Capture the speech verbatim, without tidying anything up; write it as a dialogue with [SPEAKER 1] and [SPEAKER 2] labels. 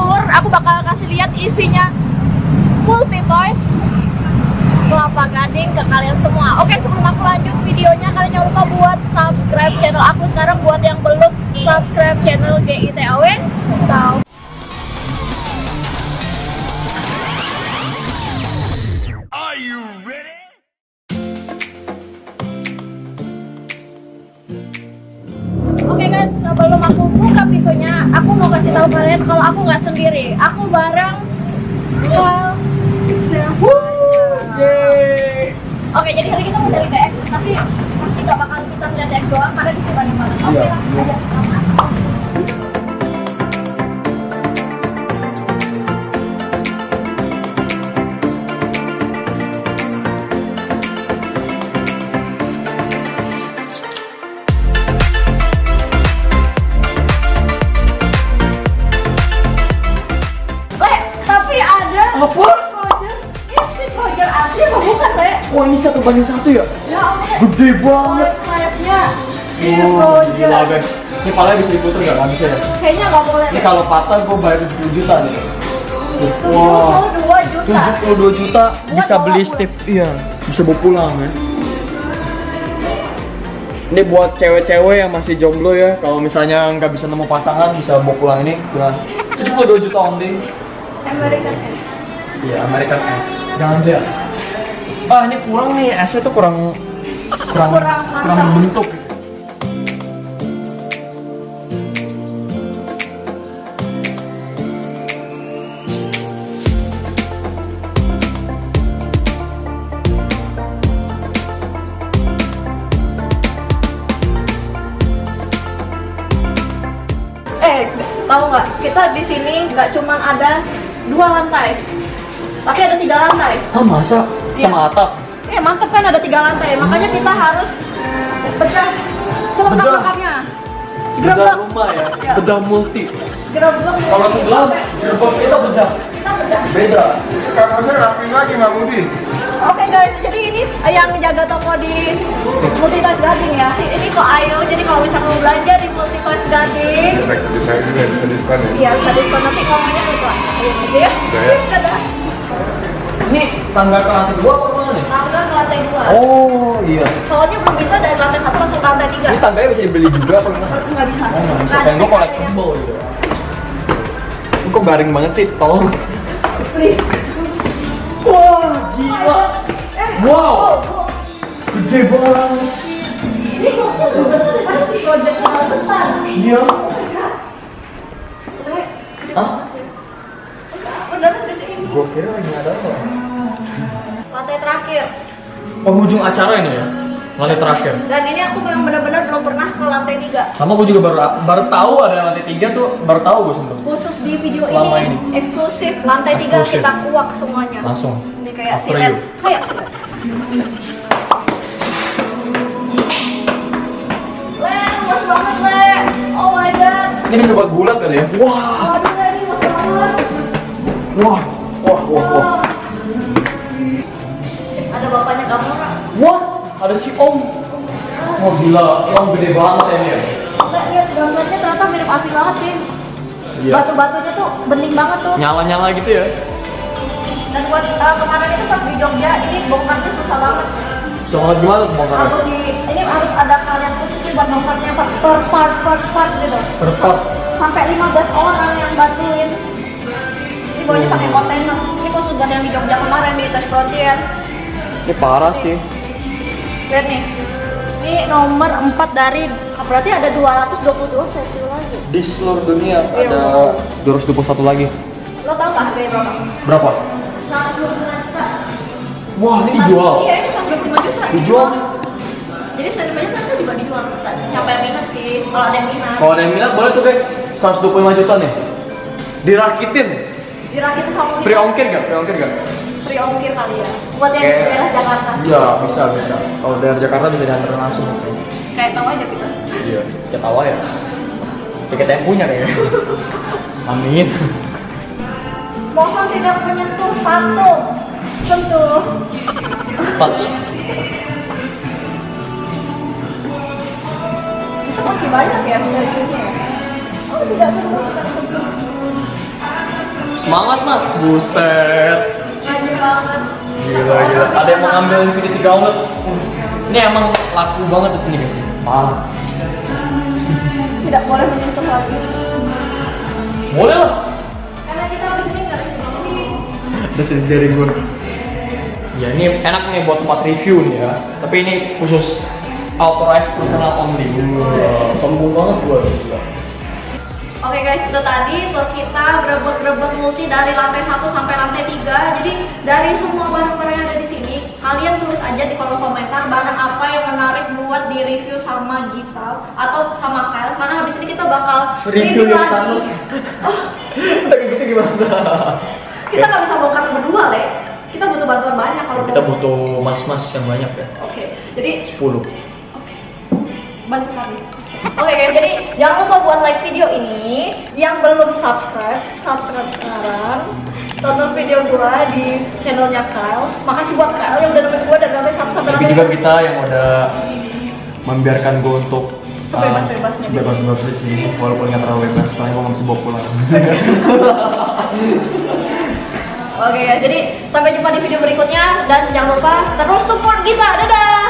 [SPEAKER 1] tour, aku bakal kasih lihat isinya multi toys Kelapa Gading ke kalian semua. Oke, sebelum aku lanjut videonya, kalian jangan lupa buat subscribe channel aku sekarang. Buat yang belum subscribe channel G I T A W, tahu.
[SPEAKER 2] Are you ready?
[SPEAKER 1] Oke guys, sebelum aku buka pintunya, aku mau kasih tahu kalian kalau aku nggak sendiri. Aku bareng Kal. Oke, jadi hari kita mau dari D X, tapi pasti nggak bakal kita lihat D X doang karena di sini banyak banget. Oke, langsung aja kita masuk.
[SPEAKER 3] Apa?
[SPEAKER 1] Roger, ini Roger asli apa bukan, Le?
[SPEAKER 3] Oh, ini satu banding satu ya?
[SPEAKER 1] Ya Allah,
[SPEAKER 3] Gede banget.
[SPEAKER 1] size-nya Steve
[SPEAKER 3] Oh,
[SPEAKER 1] Roger.
[SPEAKER 3] gila guys. Ini palanya bisa diputer nggak? Nggak bisa ya?
[SPEAKER 1] Kayaknya nggak boleh.
[SPEAKER 3] Ini kalau patah gue bayar tujuh puluh juta nih.
[SPEAKER 1] tujuh puluh dua juta.
[SPEAKER 3] tujuh puluh dua juta bisa
[SPEAKER 1] bawa
[SPEAKER 3] beli
[SPEAKER 1] pulang.
[SPEAKER 3] Steve. Iya, bisa bawa pulang ya. Ini buat cewek-cewek yang masih jomblo ya. Kalau misalnya nggak bisa nemu pasangan, bisa bawa pulang ini dengan tujuh puluh dua juta only.
[SPEAKER 1] American S.
[SPEAKER 3] Iya, American S. Jangan lihat. Ah, ini kurang nih, S-nya tuh kurang kurang
[SPEAKER 1] Kurang
[SPEAKER 3] kurang
[SPEAKER 1] mantap.
[SPEAKER 3] bentuk.
[SPEAKER 1] Eh, tahu nggak? Kita di sini nggak cuman ada dua lantai, tapi ada tiga lantai.
[SPEAKER 3] Ah, masa?
[SPEAKER 1] Iya.
[SPEAKER 3] Sama atap?
[SPEAKER 1] Eh, mantep kan ada tiga lantai. Makanya kita harus bedah selengkap-lengkapnya.
[SPEAKER 3] Bedah
[SPEAKER 1] Gerebek.
[SPEAKER 3] rumah ya?
[SPEAKER 1] Ya.
[SPEAKER 3] Bedah multi.
[SPEAKER 1] Gerebek.
[SPEAKER 3] Kalau sebelah, gerbang kita bedah.
[SPEAKER 1] Kita bedah.
[SPEAKER 3] Beda.
[SPEAKER 2] Kamar saya rapi lagi Mbak Mudi.
[SPEAKER 1] Oke guys, jadi ini yang jaga toko di Multi Toys Gading ya. Ini kok Ayo, jadi kalau misalnya mau belanja di Multi Toys Gading,
[SPEAKER 2] Bisa bisa juga bisa diskon ya.
[SPEAKER 1] iya bisa diskon, nanti ngomongnya itu Ayo gitu ya.
[SPEAKER 2] Udah ya.
[SPEAKER 1] Dadah.
[SPEAKER 3] Ini tangga ke lantai dua apa mana nih?
[SPEAKER 1] Tangga ke lantai dua.
[SPEAKER 3] Oh iya.
[SPEAKER 1] Soalnya belum bisa dari lantai satu langsung ke lantai tiga.
[SPEAKER 3] Ini tangganya bisa dibeli juga apa gimana?
[SPEAKER 1] Nggak bisa.
[SPEAKER 3] Oh nggak bisa.
[SPEAKER 1] Nggak ada
[SPEAKER 3] Kayak gue
[SPEAKER 1] tiketnya.
[SPEAKER 3] collectible gitu. Ini kok garing banget sih, tolong.
[SPEAKER 1] Please.
[SPEAKER 3] Wah, gila.
[SPEAKER 1] Eh,
[SPEAKER 3] Wow.
[SPEAKER 1] oh, oh.
[SPEAKER 3] Gede banget.
[SPEAKER 1] Ini kok lebih besar daripada si Roger yang besar.
[SPEAKER 3] Iya.
[SPEAKER 1] Le,
[SPEAKER 3] Hah?
[SPEAKER 1] beneran gede ini.
[SPEAKER 3] Gue kira ini ada apa?
[SPEAKER 1] Lantai terakhir.
[SPEAKER 3] Penghujung acara ini ya? Lantai terakhir.
[SPEAKER 1] Dan ini aku memang benar-benar belum pernah ke lantai tiga.
[SPEAKER 3] Sama gue juga baru baru tahu ada lantai tiga tuh, baru tahu gue sebelum.
[SPEAKER 1] Khusus di video
[SPEAKER 3] Selama
[SPEAKER 1] ini,
[SPEAKER 3] ini.
[SPEAKER 1] eksklusif lantai tiga
[SPEAKER 3] Eksklusif.
[SPEAKER 1] kita kuak semuanya.
[SPEAKER 3] Langsung.
[SPEAKER 1] Ini kayak
[SPEAKER 3] After
[SPEAKER 1] silet,
[SPEAKER 3] you.
[SPEAKER 1] kayak silet. Le, luas banget Le. Oh my god.
[SPEAKER 3] Ini bisa buat bulat kali ya? Wah,
[SPEAKER 1] Waduh Le, ini luas banget.
[SPEAKER 3] wah, wah, wah, wah.
[SPEAKER 1] Ada bapaknya Gamora.
[SPEAKER 3] Wah, ada si Om. Oh gila, si Om gede banget ya ini ya.
[SPEAKER 1] Le, lihat gambarnya ternyata mirip asli banget sih.
[SPEAKER 3] Iya.
[SPEAKER 1] Batu-batunya tuh bening banget tuh.
[SPEAKER 3] Nyala-nyala gitu ya.
[SPEAKER 1] Dan buat uh, kemarin itu pas di Jogja, ini bongkarnya susah banget.
[SPEAKER 3] Susah banget gimana tuh bongkarnya?
[SPEAKER 1] Harus di, ini harus ada kalian khusus nih buat bongkarnya per per part per part gitu.
[SPEAKER 3] Per part.
[SPEAKER 1] Sampai lima belas orang yang bantuin. Ini bawahnya pakai kontainer. Ini khusus buat yang di Jogja kemarin di Toys Frontier.
[SPEAKER 3] Ini parah sih.
[SPEAKER 1] Lihat nih. Ini nomor empat dari, berarti ada dua ratus dua puluh dua sesi lagi.
[SPEAKER 3] Di seluruh dunia
[SPEAKER 1] Iya.
[SPEAKER 3] ada dua ratus dua puluh satu lagi.
[SPEAKER 1] Lo tau gak harganya berapa?
[SPEAKER 3] Berapa?
[SPEAKER 1] seratus dua puluh lima juta.
[SPEAKER 3] Wah, ini dijual.
[SPEAKER 1] Iya, ini seratus dua puluh lima juta.
[SPEAKER 3] Dijual.
[SPEAKER 1] Jadi sebenarnya kan juga dijual. Tak sampai yang minat sih, kalau ada yang minat.
[SPEAKER 3] Kalau ada yang minat boleh tuh guys, seratus dua puluh lima juta nih. Dirakitin.
[SPEAKER 1] Dirakitin sama kita.
[SPEAKER 3] Free ongkir gak? Free ongkir gak?
[SPEAKER 1] Free ongkir kali ya. Buat yang di
[SPEAKER 3] Kayak-
[SPEAKER 1] daerah Jakarta.
[SPEAKER 3] Iya, bisa, bisa. Kalau dari Jakarta bisa diantar langsung.
[SPEAKER 1] Kayak tahu aja kita.
[SPEAKER 3] Iya, kita tahu ya. Tiket yang punya kayaknya. Amin.
[SPEAKER 1] Mohon tidak menyentuh patung. Sentuh.
[SPEAKER 3] Touch.
[SPEAKER 1] Itu masih banyak ya lucunya ya. Oh tidak semua kita sentuh.
[SPEAKER 3] Semangat mas, buset.
[SPEAKER 1] Rajin banget.
[SPEAKER 3] Gila gila. Ada yang mau ngambil Infinity Gauntlet. Ini emang laku banget di sini guys. Parah.
[SPEAKER 1] Tidak boleh menyentuh lagi.
[SPEAKER 3] Boleh lah.
[SPEAKER 1] Karena kita habis ini nggak sini.
[SPEAKER 3] Udah dari gue. Ya ini enak nih buat tempat review nih ya. Tapi ini khusus authorized personal only. Wow, sombong banget gue.
[SPEAKER 1] Oke guys, itu tadi tour kita berebut-berebut multi dari lantai satu sampai lantai tiga. Jadi dari semua barang-barang yang ada di sini, kalian tulis aja di kolom komentar barang apa yang menarik buat di review sama Gita atau sama Kyle. Karena habis ini kita bakal
[SPEAKER 3] Review yang
[SPEAKER 1] lagi.
[SPEAKER 3] Thanos. Tapi gitu gimana?
[SPEAKER 1] Kita nggak bisa bongkar berdua, Le. Kita butuh bantuan banyak kalau
[SPEAKER 3] Kita
[SPEAKER 1] mau.
[SPEAKER 3] butuh mas-mas yang banyak ya.
[SPEAKER 1] Oke, jadi
[SPEAKER 3] sepuluh.
[SPEAKER 1] oke. Bantu kami. Oke guys, jadi jangan lupa buat like video ini. Yang belum subscribe, subscribe sekarang. Tonton video gua di channelnya Kyle. Makasih buat Kyle yang udah nemenin gua dari lantai satu sampai
[SPEAKER 3] Tapi
[SPEAKER 1] lantai
[SPEAKER 3] juga
[SPEAKER 1] lima.
[SPEAKER 3] kita yang udah membiarkan gue untuk
[SPEAKER 1] Sebebas-bebasnya di
[SPEAKER 3] uh, sebebas-bebasnya di sini, walaupun nggak terlalu bebas, soalnya gue nggak bisa bawa pulang.
[SPEAKER 1] Oke guys, jadi sampai jumpa di video berikutnya dan jangan lupa terus support kita. Dadah.